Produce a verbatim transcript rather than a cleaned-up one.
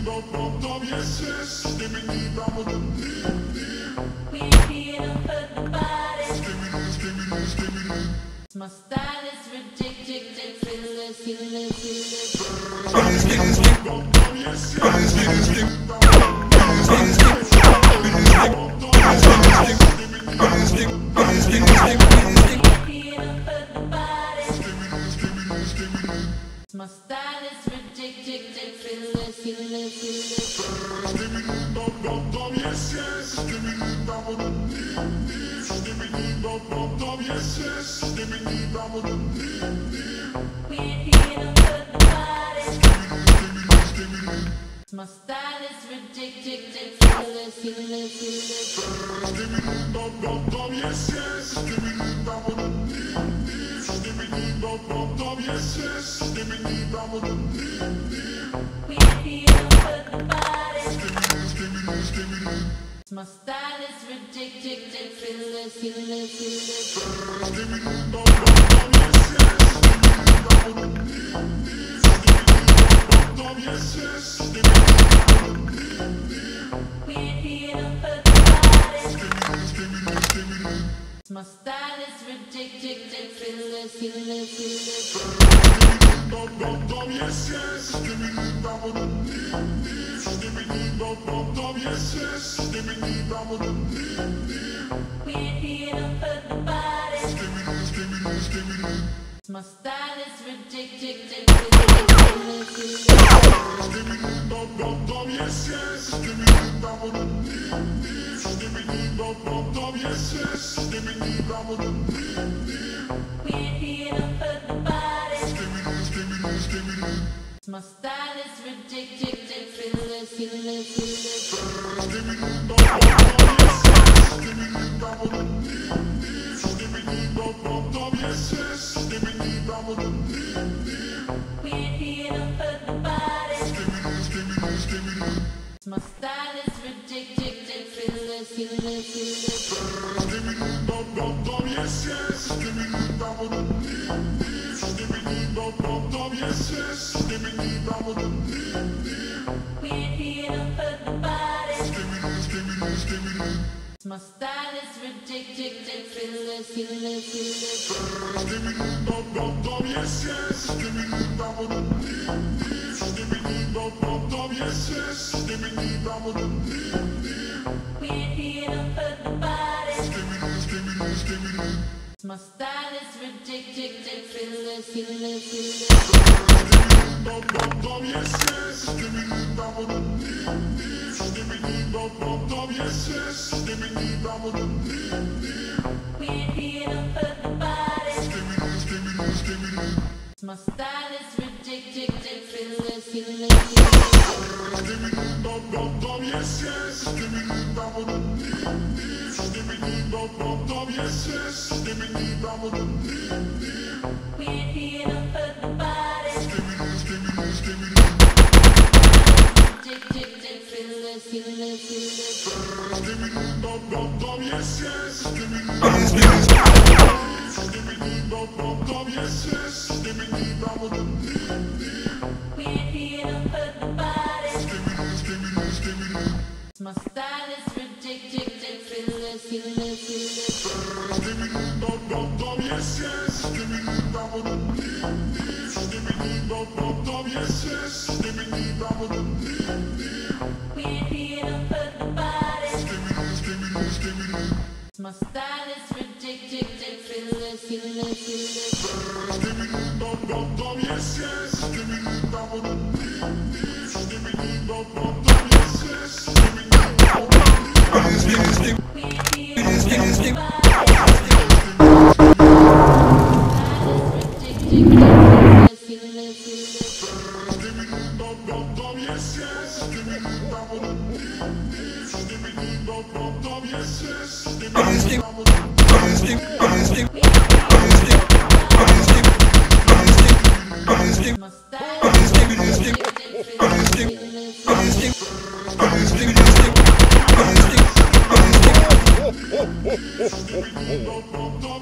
My style is ridiculous, fearless, fearless, fearless. My style is ridiculous, fearless, fearless, fearless. My style is ridiculous, fearless, fearless, fearless. My style is ridiculous, fearless, fearless, fearless. My style is ridiculous, fearless, fearless, fearless. My style is ridiculous, fearless, my style is ridiculous, fearless, fearless, fearless. My style is ridiculous, fearless, fearless, fearless. My style is ridiculous, fearless, fearless, fearless. My style is ridiculous, fearless, fearless, my style is ridiculous, fearless, my style is ridiculous, fearless, fearless, my style is ridiculous, fearless, fearless, my style